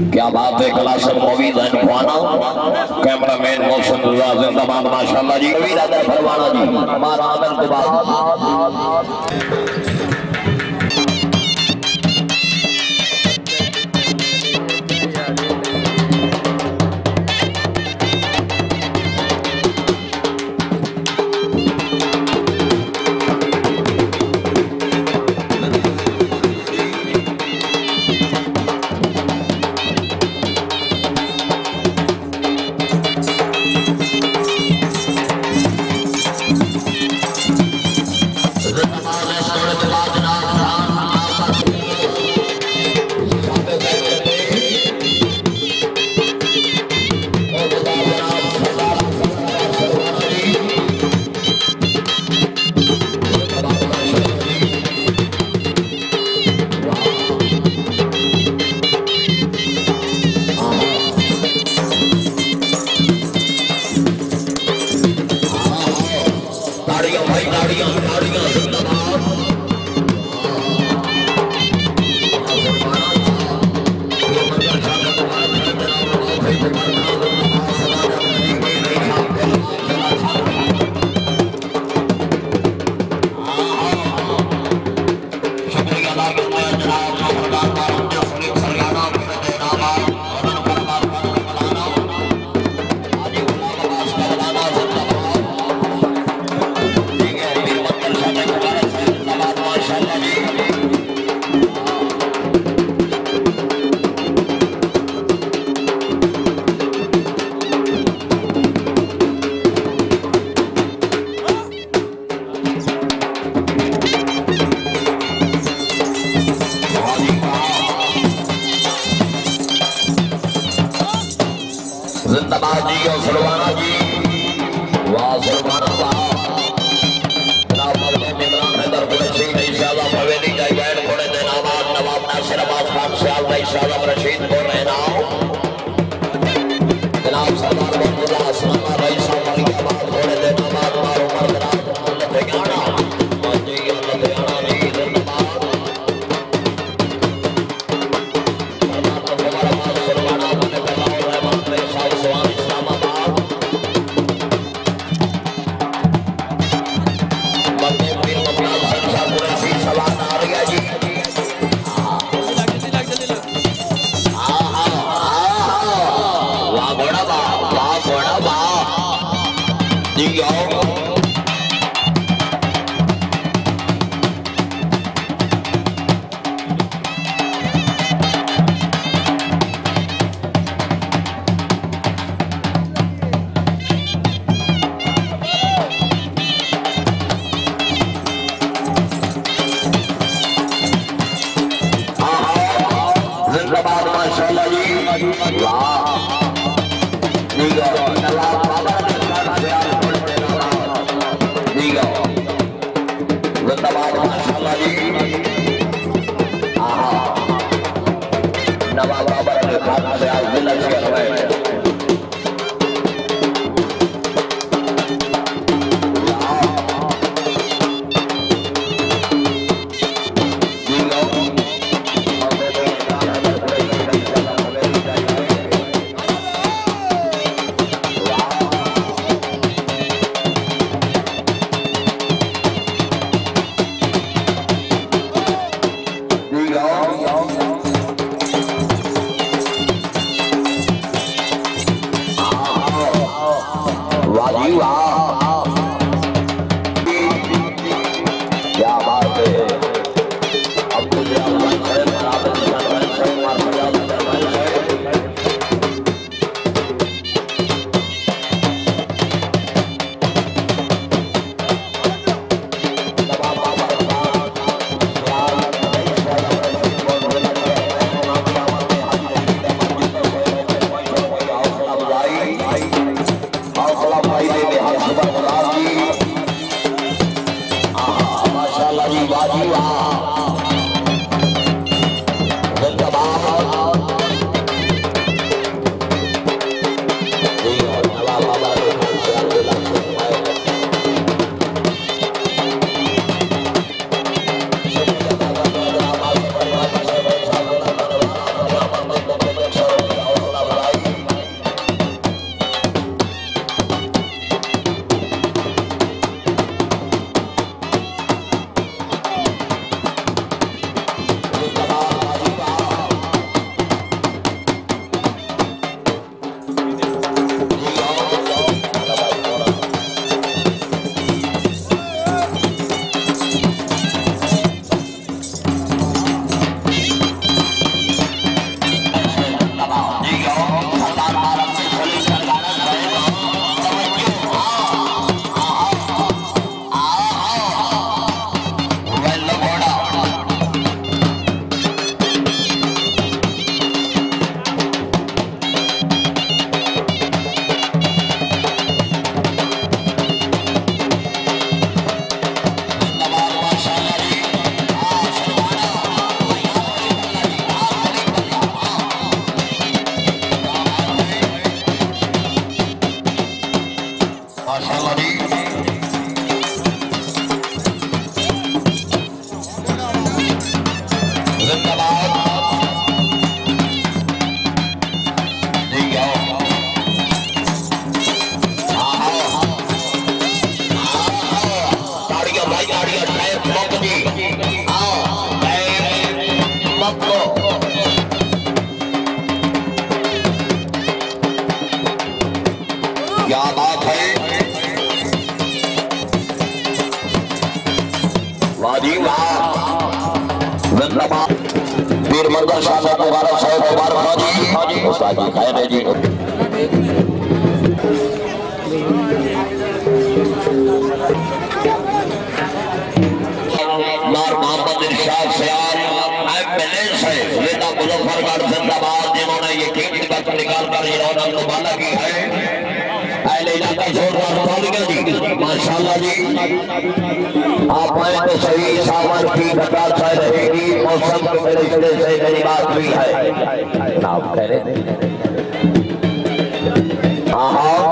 क्या बात है। क्लासन मोवीज एंड खुआना, कैमरामैन मोहसिन रजा जिंदाबाद माशाल्लाह जी। कबीर अदर फरमाना जी हमारा आनंद के बाद जिंदाबाद जी और सलवाना जी। वाह सलवाना वाह। जनाब मौलाना इमरान हैदर कुरैशी इंशाअल्लाह हवेली जाई बैठ कोने दे नामाज नवाब नासिर अब्बास खान सियाल भाई इंशाअल्लाह रशीद को रहना। जनाब सरदार अब्दुल्लाह असलमा भाई साहब मलिकाबाद कोने दे नामाज मारो मर्दरात लुधियाना जी लुधियाना जी जिंदाबाद। जबरदस्त शानदार मुबारक साहब मुबारक जी उस्ताद जी खैर है जी मार मोहम्मद इरशाद सयार एमएलए से लेता मुजफ्फरगढ़ जिंदाबाद जिन्होंने ये कीमती वक्त निकाल कर ये रौनक मुबाला की है अहले इलाका जोरदार तालियां जी माशाल्लाह जी आप आए तो सही सावन की कतार से रहेगी मौसम के रिश्ते से मेरी बात हुई है आप कह रहे हाँ हाँ